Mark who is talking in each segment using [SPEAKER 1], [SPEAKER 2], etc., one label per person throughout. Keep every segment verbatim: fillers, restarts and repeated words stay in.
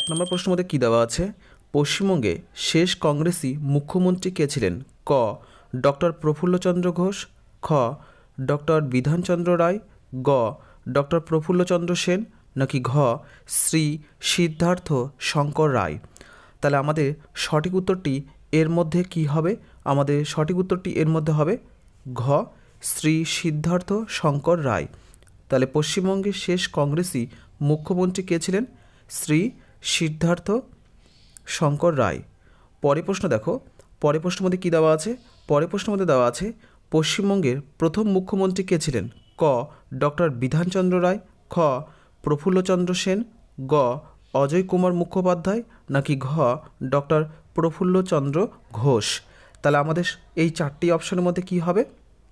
[SPEAKER 1] এক নম্বর প্রশ্নের মধ্যে কী দেওয়া আছে? পশ্চিমবঙ্গে শেষ কংগ্রেসি মুখ্যমন্ত্রী কে ছিলেন? ক ডক্টর প্রফুল্লচন্দ্র ঘোষ, খ ডক্টর বিধানচন্দ্র রায়, গ ডক্টর প্রফুল্লচন্দ্র সেন, নাকি ঘ শ্রী সিদ্ধার্থ শঙ্কর রায়। তাহলে আমাদের সঠিক উত্তরটি এর মধ্যে কি হবে? আমাদের সঠিক উত্তরটি এর মধ্যে হবে ঘ শ্রী সিদ্ধার্থ শঙ্কর রায়। তাহলে পশ্চিমবঙ্গের শেষ কংগ্রেসি মুখ্যমন্ত্রী কে ছিলেন? শ্রী সিদ্ধার্থ শঙ্কর রায়। পরের প্রশ্ন দেখো, পরের প্রশ্নের মধ্যে কী দেওয়া আছে? পরের প্রশ্নের মধ্যে দেওয়া আছে পশ্চিমবঙ্গের প্রথম মুখ্যমন্ত্রী কে ছিলেন? ক ডক্টর বিধানচন্দ্র রায়, খ প্রফুল্লচন্দ্র সেন, গ অজয় কুমার মুখোপাধ্যায়, নাকি ঘ ডক্টর প্রফুল্লচন্দ্র ঘোষ। তাহলে আমাদের এই চারটি অপশনের মধ্যে কি হবে?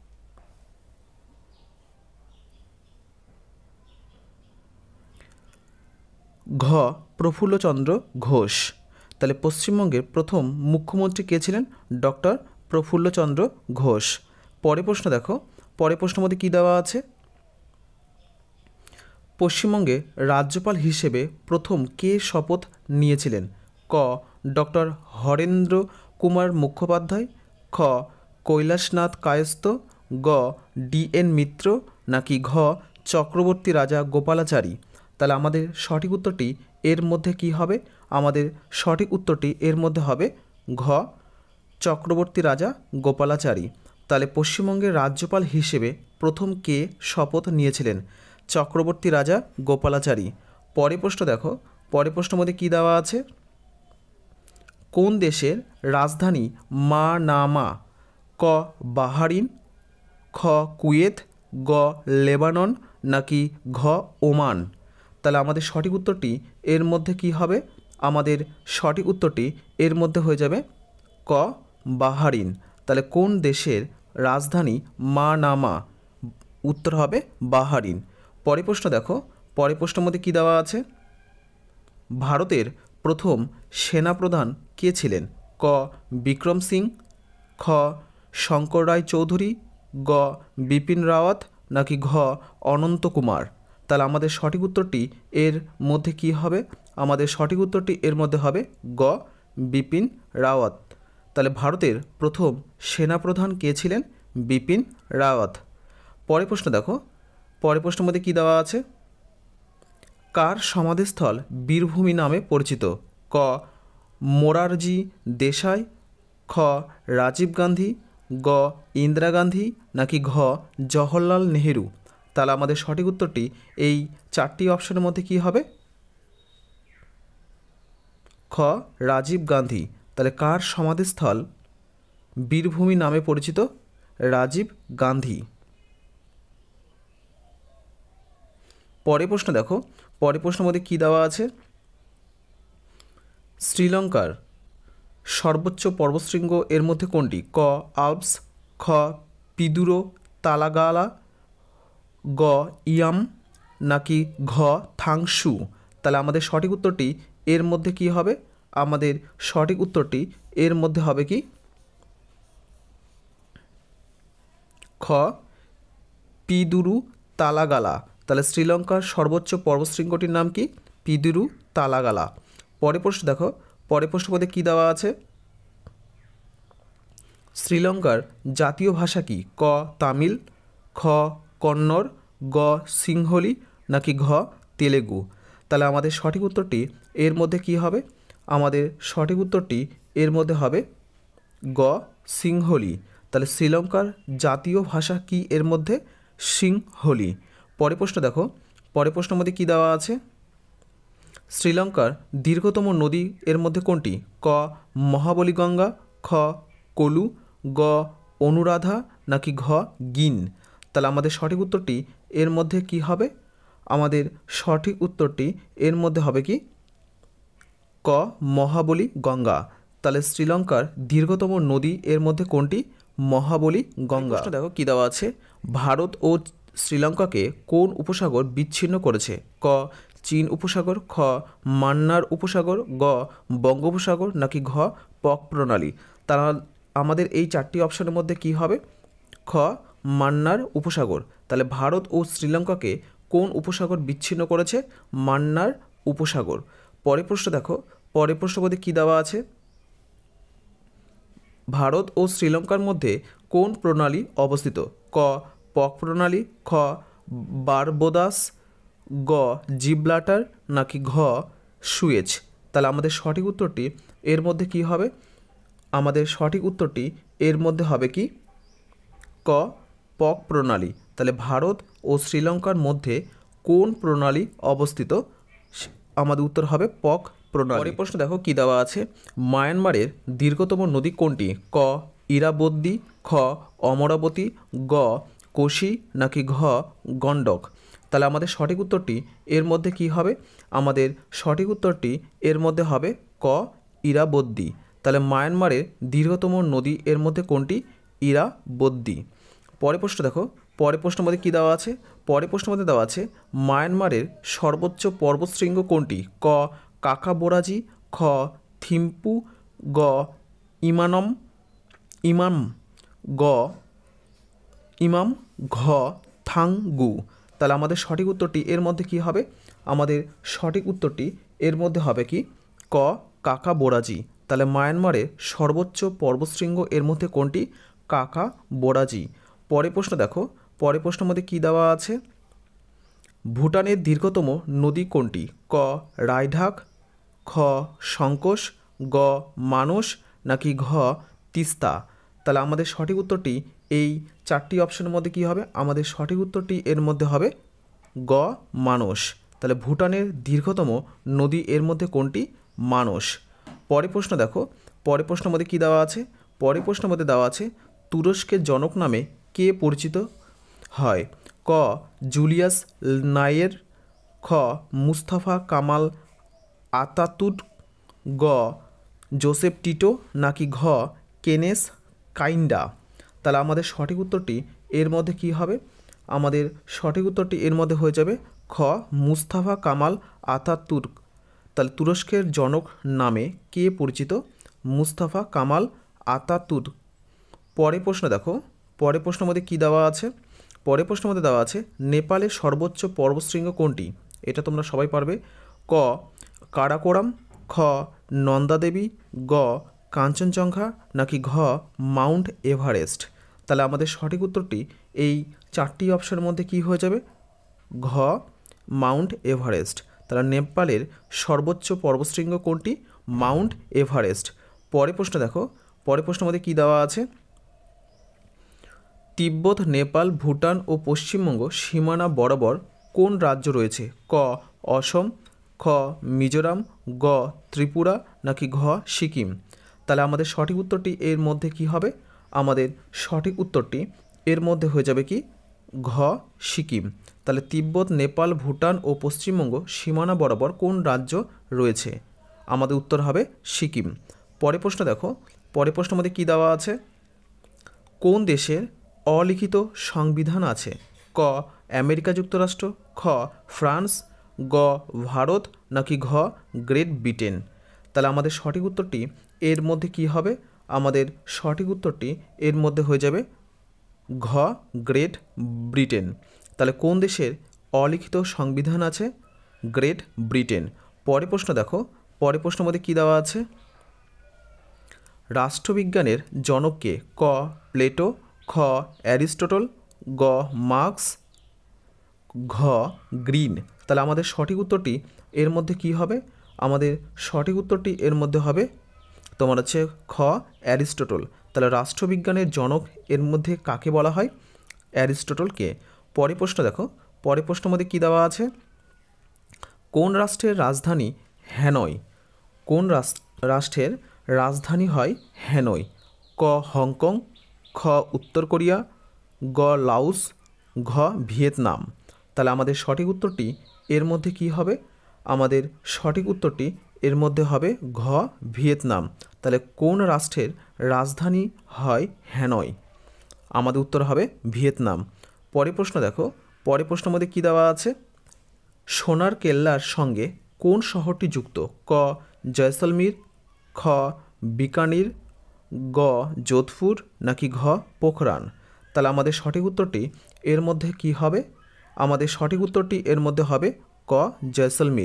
[SPEAKER 1] ঘ প্রফুল্লচন্দ্র ঘোষ। তাহলে পশ্চিমবঙ্গের প্রথম মুখ্যমন্ত্রী কে ছিলেন? ডক্টর প্রফুল্লচন্দ্র ঘোষ। পরের প্রশ্ন দেখো, পরের প্রশ্নের মধ্যে কী দেওয়া আছে? পশ্চিমবঙ্গে রাজ্যপাল হিসেবে প্রথম কে শপথ নিয়েছিলেন? ক ডক্টর হরেন্দ্র কুমার মুখোপাধ্যায়, খ কৈলাসনাথ কায়স্থ, গ ডি এন মিত্র, নাকি ঘ চক্রবর্তী রাজা গোপালাচারী। তাহলে আমাদের সঠিক উত্তরটি এর মধ্যে কি হবে? আমাদের সঠিক উত্তরটি এর মধ্যে হবে ঘ চক্রবর্তী রাজা গোপালাচারী। তাহলে পশ্চিমবঙ্গের রাজ্যপাল হিসেবে প্রথম কে শপথ নিয়েছিলেন? চক্রবর্তী রাজা গোপালাচারী। পরের প্রশ্ন দেখো, পরের প্রশ্নের মধ্যে কী দেওয়া আছে? কোন দেশের রাজধানী মানামা? ক বাহারিন, খ কুয়েত, গ লেবানন, নাকি ঘ ওমান। তাহলে আমাদের সঠিক উত্তরটি এর মধ্যে কি হবে? আমাদের সঠিক উত্তরটি এর মধ্যে হয়ে যাবে ক বাহারিন। তাহলে কোন দেশের রাজধানী মানামা? উত্তর হবে বাহারিন। পরের প্রশ্ন দেখো, পরের প্রশ্নের মধ্যে কী দেওয়া আছে? ভারতের প্রথম সেনাপ্রধান কে ছিলেন? ক বিক্রম সিং, খ শঙ্কর রায় চৌধুরী, গ বিপিন রাওয়াত, নাকি ঘ অনন্ত কুমার। তাহলে আমাদের সঠিক উত্তরটি এর মধ্যে কি হবে? আমাদের সঠিক উত্তরটি এর মধ্যে হবে গ বিপিন রাওয়াত। তাহলে ভারতের প্রথম সেনাপ্রধান কে ছিলেন? বিপিন রাওয়াত। পরের প্রশ্ন দেখো, পরের প্রশ্নের মধ্যে কী দেওয়া আছে? কার সমাধিস্থল বীরভূমি নামে পরিচিত? ক মোরারজি দেশাই, খ রাজীব গান্ধী, গ ইন্দিরা গান্ধী, নাকি ঘ জওহরলাল নেহেরু। তাহলে আমাদের সঠিক উত্তরটি এই চারটি অপশনের মধ্যে কি হবে? খ রাজীব গান্ধী। তাহলে কার সমাধিস্থল বীরভূমি নামে পরিচিত? রাজীব গান্ধী। পরের প্রশ্ন দেখো, পরের প্রশ্নের মধ্যে কী দেওয়া আছে? শ্রীলঙ্কার সর্বোচ্চ পর্বতশৃঙ্গ এর মধ্যে কোনটি? ক আল্পস, খ পিদুরো তালাগালা, গ ইয়াম, নাকি ঘ থাংসু। তাহলে আমাদের সঠিক উত্তরটি এর মধ্যে কি হবে? আমাদের সঠিক উত্তরটি এর মধ্যে হবে কি? খ পিদুরু তালাগালা। তাহলে শ্রীলঙ্কার সর্বোচ্চ পর্বতশৃঙ্গটির নাম কি? পিদুরু তালাগালা। পরের প্রশ্ন দেখো, পরের প্রশ্নের মধ্যে কী দেওয়া আছে? শ্রীলঙ্কার জাতীয় ভাষা কি? ক তামিল, খ কন্নড়, গ সিংহলি, নাকি ঘ তেলেগু। তাহলে আমাদের সঠিক উত্তরটি এর মধ্যে কি হবে? আমাদের সঠিক উত্তরটি এর মধ্যে হবে গ সিংহলি। তাহলে শ্রীলঙ্কার জাতীয় ভাষা কি এর মধ্যে? সিংহলি। পরের প্রশ্ন দেখো, পরের প্রশ্নের মধ্যে কী দেওয়া আছে? শ্রীলঙ্কার দীর্ঘতম নদী এর মধ্যে কোনটি? ক মহাবলী গঙ্গা, খ কলু, গ অনুরাধা, নাকি ঘ গিন। তাহলে আমাদের সঠিক উত্তরটি এর মধ্যে কি হবে? আমাদের সঠিক উত্তরটি এর মধ্যে হবে কি? ক মহাবলী গঙ্গা। তাহলে শ্রীলঙ্কার দীর্ঘতম নদী এর মধ্যে কোনটি? মহাবলী গঙ্গা। দেখো কী দেওয়া আছে? ভারত ও শ্রীলঙ্কাকে কোন উপসাগর বিচ্ছিন্ন করেছে? ক চীন উপসাগর, খ মান্নার উপসাগর, গ বঙ্গোপসাগর, নাকি ঘ পক প্রণালী। তারা আমাদের এই চারটি অপশনের মধ্যে কি হবে? খ মান্নার উপসাগর। তাহলে ভারত ও শ্রীলঙ্কাকে কোন উপসাগর বিচ্ছিন্ন করেছে? মান্নার উপসাগর। পরের প্রশ্ন দেখো, পরের প্রশ্নের মধ্যে কী দেওয়া আছে? ভারত ও শ্রীলঙ্কার মধ্যে কোন প্রণালী অবস্থিত? ক পক প্রণালী, খ বারবোদাস, গ জিব্রাল্টার, নাকি ঘ সুয়েজ? তাহলে আমাদের সঠিক উত্তরটি এর মধ্যে কি হবে? আমাদের সঠিক উত্তরটি এর মধ্যে হবে কি? ক পক প্রণালী। তাহলে ভারত ও শ্রীলঙ্কার মধ্যে কোন প্রণালী অবস্থিত? আমাদের উত্তর হবে পক প্রণালী। পরের প্রশ্ন দেখো কি দেওয়া আছে? মায়ানমারের দীর্ঘতম নদী কোনটি? ক ইরাবতী, খ অমরাবতী, গ কোশি, নাকি ঘ গণ্ডক? তাহলে আমাদের সঠিক উত্তরটি এর মধ্যে কি হবে? আমাদের সঠিক উত্তরটি এর মধ্যে হবে ক ইরাবতী। তাহলে মায়ানমারের দীর্ঘতম নদী এর মধ্যে কোনটি? ইরাবতী। পরের প্রশ্ন দেখো, পরের প্রশ্নের মধ্যে কী দেওয়া আছে? পরের প্রশ্নের মধ্যে দেওয়া আছে মায়ানমারের সর্বোচ্চ পর্বতশৃঙ্গ কোনটি? ক কাকাবোরাজি, খ থিম্পু, গ ইমানম ইমাম, গ ইমাম, ঘ থাংগু। তাহলে আমাদের সঠিক উত্তরটি এর মধ্যে কি হবে? আমাদের সঠিক উত্তরটি এর মধ্যে হবে কি? ক কাকাবোরাজি। তাহলে মায়ানমারের সর্বোচ্চ পর্বতশৃঙ্গ এর মধ্যে কোনটি? কাকাবোরাজি। পরের প্রশ্ন দেখো, পরের প্রশ্নের মধ্যে কী দেওয়া আছে? ভুটানের দীর্ঘতম নদী কোনটি? ক রায়ঢাক, খ সংকোশ, গ মানস, নাকি ঘ তিস্তা? তাহলে আমাদের সঠিক উত্তরটি এই চারটি অপশনের মধ্যে কি হবে? আমাদের সঠিক উত্তরটি এর মধ্যে হবে গ মানস। তাহলে ভুটানের দীর্ঘতম নদী এর মধ্যে কোনটি? মানস। পরের প্রশ্ন দেখো, পরের প্রশ্নের মধ্যে কী দেওয়া আছে? পরের প্রশ্নের মধ্যে দেওয়া আছে তুরস্কের জনক নামে কে পরিচিত হয়? ক জুলিয়াস নায়ের, খ মুস্তাফা কামাল আতাতুর্ক, গ জোসেফ টিটো, নাকি ঘ কেনেস কাইন্ডা? তাহলে আমাদের সঠিক উত্তরটি এর মধ্যে কি হবে? আমাদের সঠিক উত্তরটি এর মধ্যে হয়ে যাবে খ মুস্তাফা কামাল আতাতুর্ক। তাহলে তুরস্কের জনক নামে কে পরিচিত? Mustafa Kemal Ataturk. পরের প্রশ্ন দেখো, পরের প্রশ্নের মধ্যে কী দেওয়া আছে? পরের প্রশ্নের মধ্যে দেওয়া আছে নেপালের সর্বোচ্চ পর্বতশৃঙ্গ কোনটি? এটা তোমরা সবাই পারবে। ক কারাকোরাম, খ নন্দাদেবী, গ কাঞ্চনজঙ্ঘা, নাকি ঘ মাউন্ট এভারেস্ট? তাহলে আমাদের সঠিক উত্তরটি এই চারটি অপশনের মধ্যে কি হয়ে যাবে? ঘ মাউন্ট এভারেস্ট। তাহলে নেপালের সর্বোচ্চ পর্বতশৃঙ্গ কোনটি? Mount Everest. পরের প্রশ্ন দেখো, পরের প্রশ্নের মধ্যে কী দেওয়া আছে? তিব্বত, নেপাল, ভুটান ও পশ্চিমবঙ্গ সীমানা বরাবর কোন রাজ্য রয়েছে? ক অসম, খ মিজোরাম, গ ত্রিপুরা, নাকি ঘ সিকিম? তাহলে আমাদের সঠিক উত্তরটি এর মধ্যে কি হবে? আমাদের সঠিক উত্তরটি এর মধ্যে হয়ে যাবে কি? ঘ সিকিম। তাহলে তিব্বত, নেপাল, ভুটান ও পশ্চিমবঙ্গ সীমানা বরাবর কোন রাজ্য রয়েছে? আমাদের উত্তর হবে সিকিম। পরের প্রশ্ন দেখো, পরের প্রশ্নের মধ্যে কী দেওয়া আছে? কোন দেশের অলিখিত সংবিধান আছে? ক আমেরিকা যুক্তরাষ্ট্র, খ ফ্রান্স, গ ভারত, নাকি ঘ গ্রেট ব্রিটেন? তাহলে আমাদের সঠিক উত্তরটি এর মধ্যে কি হবে? আমাদের সঠিক উত্তরটি এর মধ্যে হয়ে যাবে ঘ গ্রেট ব্রিটেন। তাহলে কোন দেশের অলিখিত সংবিধান আছে? Great Britain. পরের প্রশ্ন দেখো, পরের প্রশ্নের মধ্যে কী দেওয়া আছে? রাষ্ট্রবিজ্ঞানের জনককে? ক প্লেটো, খ অ্যারিস্টটল, গ মার্কস, ঘ গ্রিন? তাহলে আমাদের সঠিক উত্তরটি এর মধ্যে কি হবে? আমাদের সঠিক উত্তরটি এর মধ্যে হবে তোমার হচ্ছে খ অ্যারিস্টটল। তাহলে রাষ্ট্রবিজ্ঞানের জনক এর মধ্যে কাকে বলা হয়? অ্যারিস্টটলকে। পরের প্রশ্ন দেখো, পরের প্রশ্নের মধ্যে কী দেওয়া আছে? কোন রাষ্ট্রের রাজধানী হ্যানয়? কোন রাষ্ট্রের রাজধানী হয় হ্যানয়? ক হংকং, খ উত্তর কোরিয়া, গ লাওস, ঘ ভিয়েতনাম? তাহলে আমাদের সঠিক উত্তরটি এর মধ্যে কি হবে? আমাদের সঠিক উত্তরটি এর মধ্যে হবে ঘ ভিয়েতনাম। তাহলে কোন রাষ্ট্রের রাজধানী হয় হ্যানয়? আমাদের উত্তর হবে ভিয়েতনাম। পরের প্রশ্ন দেখো, পরের প্রশ্নের মধ্যে কী দেওয়া আছে? সোনার কেল্লার সঙ্গে কোন শহরটি যুক্ত? ক জয়সলমীর, খ বিকানির, গ যোধপুর, নাকি ঘ পোখরান? তাহলে আমাদের সঠিক উত্তরটি এর মধ্যে কি হবে? আমাদের সঠিক উত্তরটি এর মধ্যে হবে ক জয়সলমীর।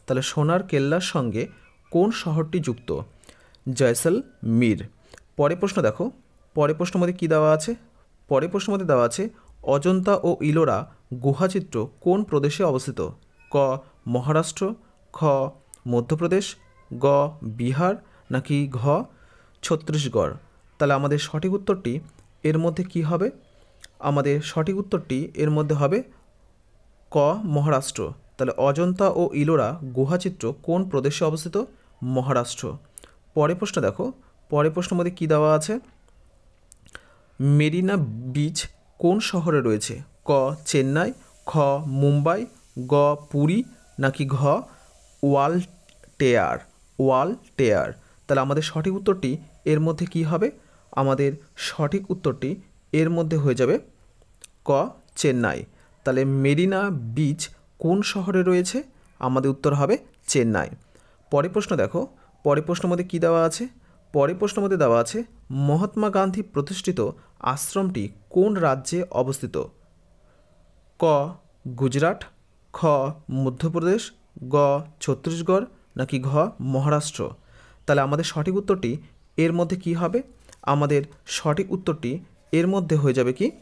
[SPEAKER 1] তাহলে সোনার কেল্লার সঙ্গে কোন শহরটি যুক্ত? জয়সলমীর। পরের প্রশ্ন দেখো, পরের প্রশ্নের মধ্যে কী দেওয়া আছে? পরের প্রশ্নের মধ্যে দেওয়া আছে অজন্তা ও ইলোরা গুহাচিত্র কোন প্রদেশে অবস্থিত? ক মহারাষ্ট্র, খ মধ্যপ্রদেশ, গ বিহার, নাকি ঘ ছত্তিশগড়। তাহলে আমাদের সঠিক উত্তরটি এর মধ্যে কি হবে? আমাদের সঠিক উত্তরটি এর মধ্যে হবে ক মহারাষ্ট্র। তাহলে অজন্তা ও ইলোরা গুহাচিত্র কোন প্রদেশে অবস্থিত? মহারাষ্ট্র। পরের প্রশ্ন দেখো, পরের প্রশ্নের মধ্যে কী দেওয়া আছে? মেরিনা বিচ কোন শহরে রয়েছে? ক চেন্নাই, খ মুম্বাই, গ পুরী, নাকি ঘ ওয়ালটেয়ার ওয়ালটেয়ার। তাহলে আমাদের সঠিক উত্তরটি এর মধ্যে কি হবে? আমাদের সঠিক উত্তরটি এর মধ্যে হয়ে যাবে ক চেন্নাই। তাহলে মেরিনা বিচ কোন শহরে রয়েছে? আমাদের উত্তর হবে চেন্নাই। পরের প্রশ্ন দেখো, পরের প্রশ্নের মধ্যে কী দেওয়া আছে? পরের প্রশ্নের মধ্যে দেওয়া আছে মহাত্মা গান্ধী প্রতিষ্ঠিত আশ্রমটি কোন রাজ্যে অবস্থিত? ক গুজরাট, খ মধ্যপ্রদেশ, গ ছত্তিশগড়, নাকি ঘ মহারাষ্ট্র। তাহলে আমাদের সঠিক উত্তরটি এর মধ্যে কি হবে? আমাদের সঠিক উত্তরটি এর মধ্যে হয়ে যাবে কি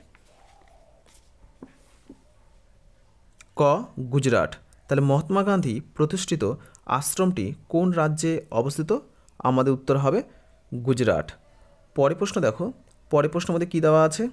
[SPEAKER 1] ক গুজরাট। তাহলে মহাত্মা গান্ধী প্রতিষ্ঠিত আশ্রমটি কোন রাজ্যে অবস্থিত? আমাদের উত্তর হবে গুজরাট। পরের প্রশ্ন দেখো, পরের প্রশ্নের মধ্যে কী দেওয়া আছে?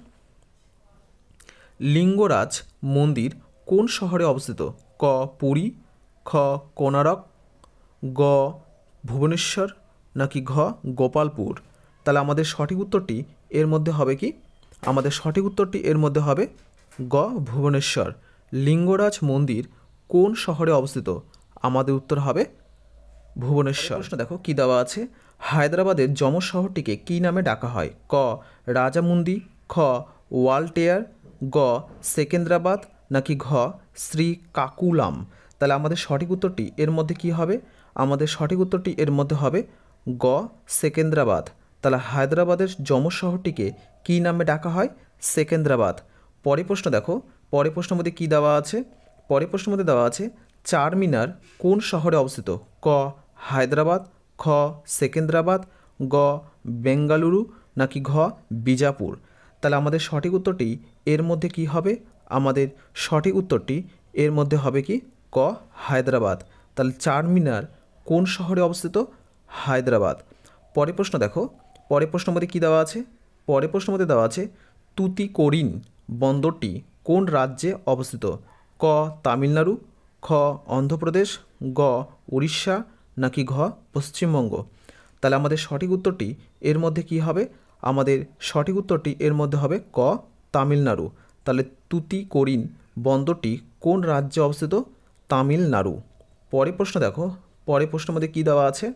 [SPEAKER 1] লিঙ্গরাজ মন্দির কোন শহরে অবস্থিত? ক পুরী, খ কোনারক, গ ভুবনেশ্বর, নাকি ঘ গোপালপুর। তাহলে আমাদের সঠিক উত্তরটি এর মধ্যে হবে কি? আমাদের সঠিক উত্তরটি এর মধ্যে হবে গ ভুবনেশ্বর। লিঙ্গরাজ মন্দির কোন শহরে অবস্থিত? আমাদের উত্তর হবে ভুবনেশ্বর। প্রশ্ন দেখো কী দেওয়া আছে? হায়দ্রাবাদের যমজ শহরটিকে কী নামে ডাকা হয়? ক রাজামুন্দি, খ ওয়ালটেয়ার, গ সেকেন্দ্রাবাদ, নাকি ঘ শ্রীকাকুলাম। তাহলে আমাদের সঠিক উত্তরটি এর মধ্যে কি হবে? আমাদের সঠিক উত্তরটি এর মধ্যে হবে গ সেকেন্দ্রাবাদ। তাহলে হায়দ্রাবাদের যমজ শহরটিকে কী নামে ডাকা হয়? সেকেন্দ্রাবাদ। পরের প্রশ্ন দেখো, পরের প্রশ্নের মধ্যে কী দেওয়া আছে? পরের প্রশ্নের মধ্যে দেওয়া আছে চারমিনার কোন শহরে অবস্থিত? ক হায়দ্রাবাদ, খ সেকেন্দ্রাবাদ, গ বেঙ্গালুরু, নাকি ঘ বিজাপুর। তাহলে আমাদের সঠিক উত্তরটি এর মধ্যে কি হবে? আমাদের সঠিক উত্তরটি এর মধ্যে হবে কি ক হায়দ্রাবাদ। তাহলে চারমিনার কোন শহরে অবস্থিত? হায়দ্রাবাদ। পরের প্রশ্ন দেখো, পরের প্রশ্নের মধ্যে কী দেওয়া আছে? পরের প্রশ্নের মধ্যে দেওয়া আছে তুতিকোরিন বন্দরটি কোন রাজ্যে অবস্থিত? ক তামিলনাড়ু, খ অন্ধ্রপ্রদেশ, গ উড়িষ্যা, নাকি ঘ পশ্চিমবঙ্গ। তাহলে আমাদের সঠিক উত্তরটি এর মধ্যে কি হবে? আমাদের সঠিক উত্তরটি এর মধ্যে হবে ক তামিলনাড়ু। তাহলে তুতিকোরিন বন্দরটি কোন রাজ্যে অবস্থিত? তামিলনাড়ু। পরের প্রশ্ন দেখো, পরের প্রশ্নের মধ্যে কী দেওয়া আছে?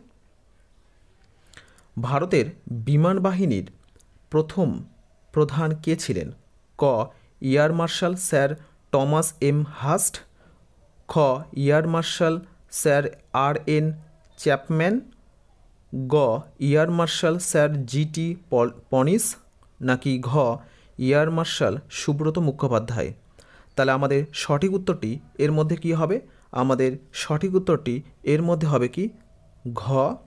[SPEAKER 1] ভারতের বিমান বাহিনীর প্রথম প্রধান কে ছিলেন? ক air marshal sir Thomas Elmhirst, খ air marshal sir R N Chapman, গ air marshal sir G T পনিস, নাকি ঘ এয়ার মার্শাল সুব্রত মুখোপাধ্যায়। তাহলে আমাদের সঠিক উত্তরটি এর মধ্যে কি হবে? আমাদের সঠিক উত্তরটি এর মধ্যে হবে কি ঘ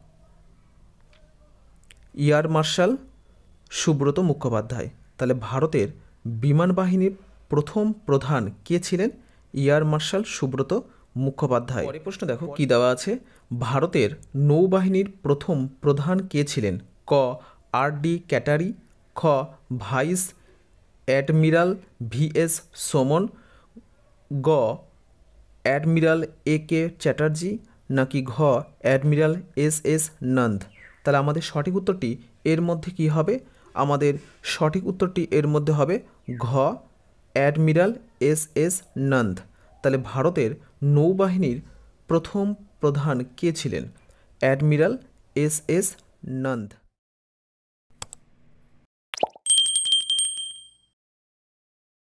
[SPEAKER 1] এয়ার মার্শাল সুব্রত মুখোপাধ্যায়। তাহলে ভারতের বিমান বাহিনীর প্রথম প্রধান কে ছিলেন? Air marshal Subrata Mukhopadhyay. পরের প্রশ্ন দেখো কী দেওয়া আছে? ভারতের নৌবাহিনীর প্রথম প্রধান কে ছিলেন? ক আর ডি ক্যাটারি, খ vice admiral V S Soman, গ অ্যাডমিরাল এ কে চ্যাটার্জি, নাকি ঘ অ্যাডমিরাল এস এস নন্দ। তাহলে আমাদের সঠিক উত্তরটি এর মধ্যে কি হবে? আমাদের সঠিক উত্তরটি এর মধ্যে হবে ঘ অ্যাডমিরাল এস এস নন্দ। তাহলে ভারতের নৌবাহিনীর প্রথম প্রধান কে ছিলেন? Admiral S S Nanda.